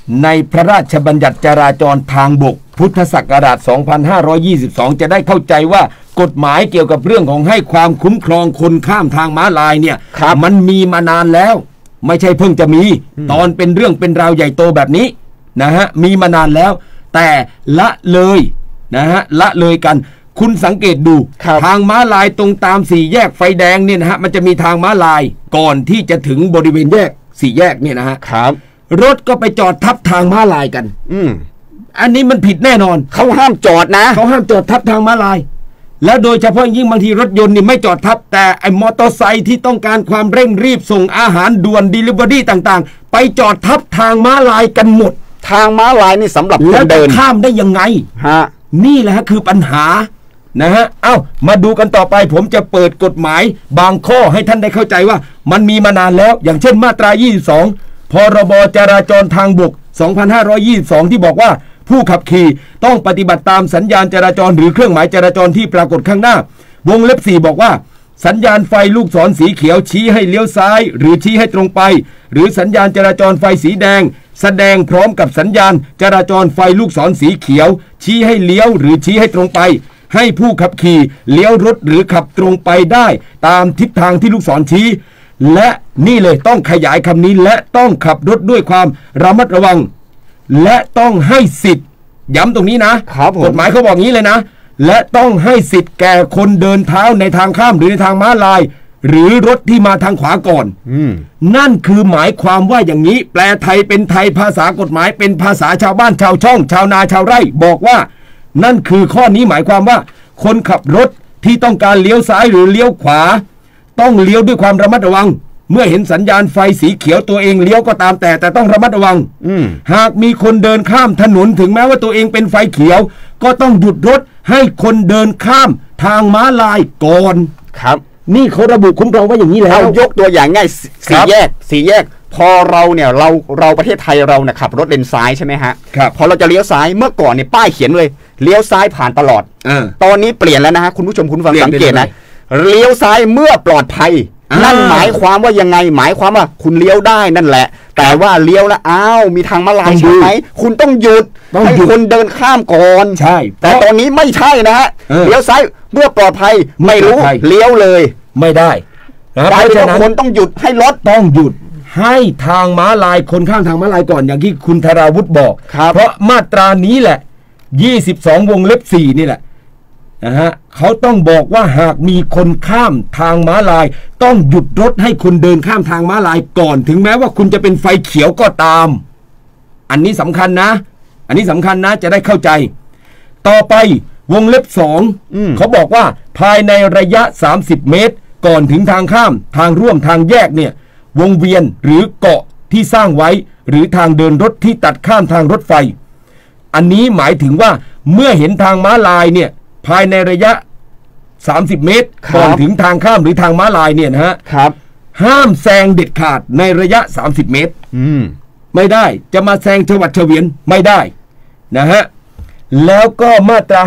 ในพระราชบัญญัติจราจรทางบกพุทธศักราช 2522 จะได้เข้าใจว่ากฎหมายเกี่ยวกับเรื่องของให้ความคุ้มครองคนข้ามทางม้าลายเนี่ยมันมีมานานแล้วไม่ใช่เพิ่งจะมีตอนเป็นเรื่องเป็นราวใหญ่โตแบบนี้นะฮะมีมานานแล้วแต่ละเลยนะฮะละเลยกันคุณสังเกตดูทางม้าลายตรงตามสี่แยกไฟแดงเนี่ยนะฮะมันจะมีทางม้าลายก่อนที่จะถึงบริเวณแยกสี่แยกเนี่ยนะฮะรถก็ไปจอดทับทางม้าลายกันอันนี้มันผิดแน่นอนเขาห้ามจอดนะเขาห้ามจอดทับทางม้าลายแล้วโดยเฉพาะยิ่งบางทีรถยนต์นี่ไม่จอดทับแต่ไอ้มอเตอร์ไซค์ที่ต้องการความเร่งรีบส่งอาหารด่วนดิลิเวอรี่ต่างๆไปจอดทับทางม้าลายกันหมดทางม้าลายนี่สำหรับคนเดินข้ามได้ยังไงนี่แหละคือปัญหานะฮะมาดูกันต่อไปผมจะเปิดกฎหมายบางข้อให้ท่านได้เข้าใจว่ามันมีมานานแล้วอย่างเช่นมาตรา22พรบจราจรทางบก 2522 ที่บอกว่าผู้ขับขี่ต้องปฏิบัติตามสัญญาณจราจรหรือเครื่องหมายจราจรที่ปรากฏข้างหน้าวงเล็บ4บอกว่าสัญญาณไฟลูกศรสีเขียวชี้ให้เลี้ยวซ้ายหรือชี้ให้ตรงไปหรือสัญญาณจราจรไฟสีแดงแสดงพร้อมกับสัญญาณจราจรไฟลูกศรสีเขียวชี้ให้เลี้ยวหรือชี้ให้ตรงไปให้ผู้ขับขี่เลี้ยวรถหรือขับตรงไปได้ตามทิศทางที่ลูกศรชี้และนี่เลยต้องขยายคำนี้และต้องขับรถด้วยความระมัดระวังและต้องให้สิทธิ์ย้ำตรงนี้นะกฎหมายเขาบอกงี้เลยนะและต้องให้สิทธิ์แก่คนเดินเท้าในทางข้ามหรือในทางม้าลายหรือรถที่มาทางขวาก่อนนั่นคือหมายความว่าอย่างนี้แปลไทยเป็นไทยภาษากฎหมายเป็นภาษาชาวบ้านชาวช่องชาวนาชาวไร่บอกว่านั่นคือข้อนี้หมายความว่าคนขับรถที่ต้องการเลี้ยวซ้ายหรือเลี้ยวขวาต้องเลี้ยวด้วยความระมัดระวังเมื่อเห็นสัญญาณไฟสีเขียวตัวเองเลี้ยวก็ตามแต่ต้องระมัดระวังหากมีคนเดินข้ามถนนถึงแม้ว่าตัวเองเป็นไฟเขียวก็ต้องหยุดรถให้คนเดินข้ามทางม้าลายก่อนครับนี่เขาระบุคุ้มครองไว้อย่างนี้แล้วยกตัวอย่างง่ายสี่แยกพอเราเนี่ยเราประเทศไทยเราเนี่ยขับรถเลนซ้ายใช่ไหมฮะพอเราจะเลี้ยวซ้ายเมื่อก่อนเนี่ยป้ายเขียนเลยเลี้ยวซ้ายผ่านตลอดตอนนี้เปลี่ยนแล้วนะฮะคุณผู้ชมคุณฟังสังเกตนะเลี้ยวซ้ายเมื่อปลอดภัยนั่นหมายความว่ายังไงหมายความว่าคุณเลี้ยวได้นั่นแหละแต่ว่าเลี้ยวแล้วมีทางม้าลายใช่ไหมคุณต้องหยุดให้คนเดินข้ามก่อนใช่แต่ตอนนี้ไม่ใช่นะฮะเลี้ยวซ้ายเมื่อปลอดภัยไม่รู้เลี้ยวเลยไม่ได้กลายเป็นคนต้องหยุดให้รถต้องหยุดให้ทางม้าลายคนข้ามทางม้าลายก่อนอย่างที่คุณธราวุฒิบอกเพราะมาตรานี้แหละ22วงเล็บ4นี่แหละนะฮะเขาต้องบอกว่าหากมีคนข้ามทางม้าลายต้องหยุดรถให้คนเดินข้ามทางม้าลายก่อนถึงแม้ว่าคุณจะเป็นไฟเขียวก็ตามอันนี้สำคัญนะจะได้เข้าใจต่อไปวงเล็บ2เขาบอกว่าภายในระยะ30 เมตรก่อนถึงทางข้ามทางร่วมทางแยกเนี่ยวงเวียนหรือเกาะที่สร้างไว้หรือทางเดินรถที่ตัดข้ามทางรถไฟอันนี้หมายถึงว่าเมื่อเห็นทางม้าลายเนี่ยภายในระยะ30 เมตรก่อนถึงทางข้ามหรือทางม้าลายเนี่ยนะฮะห้ามแซงเด็ดขาดในระยะ30 เมตรไม่ได้จะมาแซงฉวัดเฉวียนไม่ได้นะฮะแล้วก็มาตรา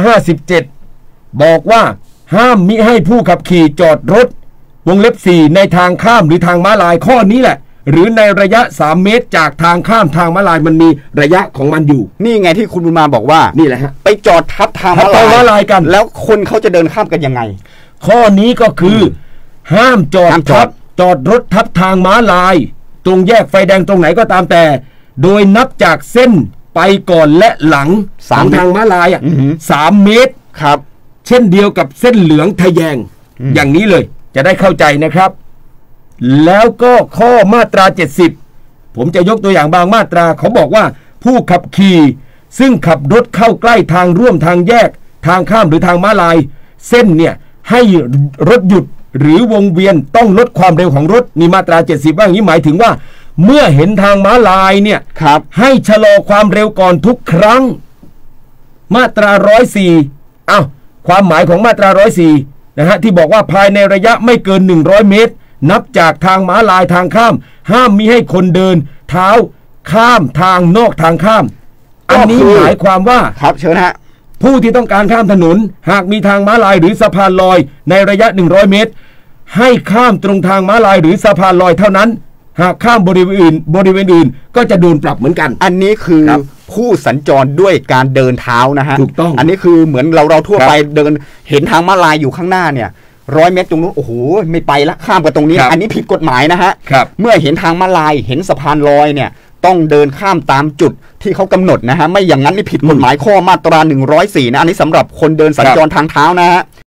57บอกว่าห้ามมิให้ผู้ขับขี่จอดรถวงเล็บ4ในทางข้ามหรือทางม้าลายข้อนี้แหละหรือในระยะ3 เมตรจากทางข้ามทางม้าลายมันมีระยะของมันอยู่นี่ไงที่คุณบุญมาบอกว่านี่แหละฮะไปจอดทับทางม้าลายกันแล้วคนเขาจะเดินข้ามกันยังไงข้อนี้ก็คือห้ามจอดรถทับทางม้าลายตรงแยกไฟแดงตรงไหนก็ตามแต่โดยนับจากเส้นไปก่อนและหลังของทางม้าลาย3 เมตรครับเช่นเดียวกับเส้นเหลืองทะแยงอย่างนี้เลยจะได้เข้าใจนะครับแล้วก็ข้อมาตรา70ผมจะยกตัวอย่างบางมาตราเขาบอกว่าผู้ขับขี่ซึ่งขับรถเข้าใกล้ทางร่วมทางแยกทางข้ามหรือทางม้าลายเส้นเนี่ยให้รถหยุดหรือวงเวียนต้องลดความเร็วของรถนี่มาตรา70ว่าอย่างนี้หมายถึงว่าเมื่อเห็นทางม้าลายเนี่ยให้ชะลอความเร็วก่อนทุกครั้งมาตรา104ความหมายของมาตรา104นะฮะที่บอกว่าภายในระยะไม่เกิน100 เมตรนับจากทางม้าลายทางข้ามห้ามมิให้คนเดินเท้าข้ามทางนอกทางข้ามอันนี้หมายความว่าครับเชิญฮะผู้ที่ต้องการข้ามถนนหากมีทางม้าลายหรือสะพานลอยในระยะ100 เมตรให้ข้ามตรงทางม้าลายหรือสะพานลอยเท่านั้นหากข้ามบริเวณอื่นก็จะโดนปรับเหมือนกันอันนี้คือผู้สัญจรด้วยการเดินเท้านะฮะถูกต้องอันนี้คือเหมือนเราทั่วไปเดินเห็นทางม้าลายอยู่ข้างหน้าเนี่ย100 เมตรตรงนู้นโอ้โหไม่ไปละข้ามกันตรงนี้อันนี้ผิดกฎหมายนะฮะเมื่อเห็นทางม้าลายเห็นสะพานลอยเนี่ยต้องเดินข้ามตามจุดที่เขากำหนดนะฮะไม่อย่างนั้นนี่ผิดกฎหมายข้อมาตรา104นะอันนี้สำหรับคนเดินสัญจรทางเท้านะฮะ